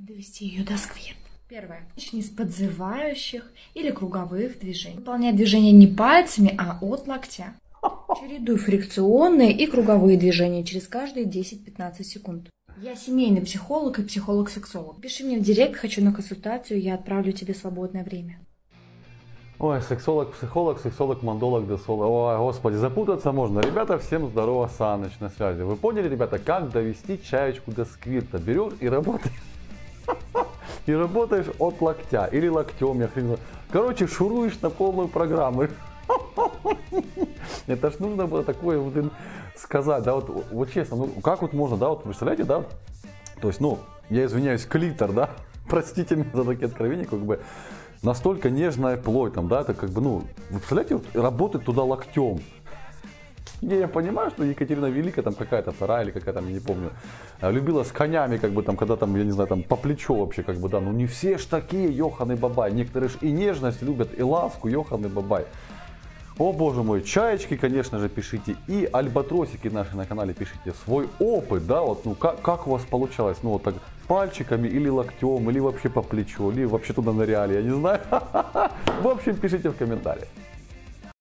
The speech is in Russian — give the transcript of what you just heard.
Довести ее до сквирта. Первое. Начни с подзывающих или круговых движений. Выполняй движения не пальцами, а от локтя. Чередуй фрикционные и круговые движения через каждые 10-15 секунд. Я семейный психолог и психолог-сексолог. Пиши мне в директ, хочу на консультацию, я отправлю тебе свободное время. Ой, сексолог, психолог, сексолог, мандолог, десолог. Ой, господи, запутаться можно. Ребята, всем здорово, Саныч на связи. Вы поняли, ребята, как довести чаечку до сквирта? Берешь и работаешь. И работаешь от локтя или локтем, я хрен знаю. Короче, шуруешь на полную программу. Это ж нужно было такое вот сказать, да, вот честно, ну как вот можно, да, вот представляете, да, то есть, ну, я извиняюсь, клитор, да, простите меня за такие откровения, как бы, настолько нежная плоть, там, да, это как бы, ну, вы представляете, вот, работать туда локтем. Я понимаю, что Екатерина Великая, там какая-то вторая или какая-то, я не помню, любила с конями, как бы там, когда там, я не знаю, там по плечу вообще, как бы, да, ну не все ж такие, ёханый бабай, некоторые ж и нежность любят, и ласку, ёханый бабай. О боже мой, чаечки, конечно же, пишите, и альбатросики наши на канале пишите свой опыт, да, вот, ну как у вас получалось, ну вот так пальчиками или локтем, или вообще по плечу, или вообще туда ныряли, я не знаю. В общем, пишите в комментариях.